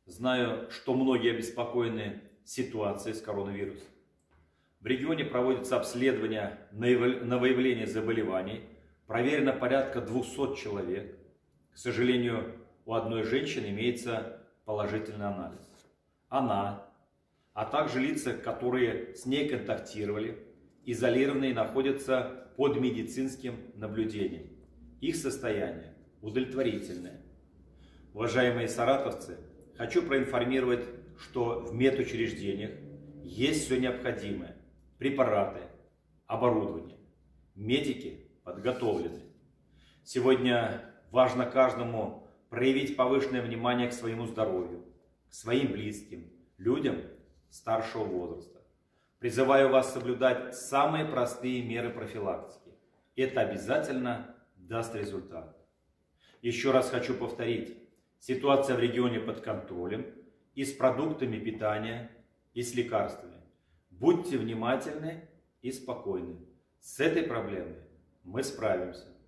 Знаю, что многие обеспокоены ситуацией с коронавирусом. В регионе проводятся обследования на выявление заболеваний. Проверено порядка 200 человек. К сожалению, у одной женщины имеется положительный анализ. Она, а также лица, которые с ней контактировали, изолированные, находятся под медицинским наблюдением. Их состояние удовлетворительное. Уважаемые саратовцы, хочу проинформировать, что в медучреждениях есть все необходимое. Препараты, оборудование. Медики подготовлены. Сегодня важно каждому проявить повышенное внимание к своему здоровью, к своим близким, людям старшего возраста. Призываю вас соблюдать самые простые меры профилактики. Это обязательно даст результат. Еще раз хочу повторить. Ситуация в регионе под контролем и с продуктами питания, и с лекарствами. Будьте внимательны и спокойны. С этой проблемой мы справимся.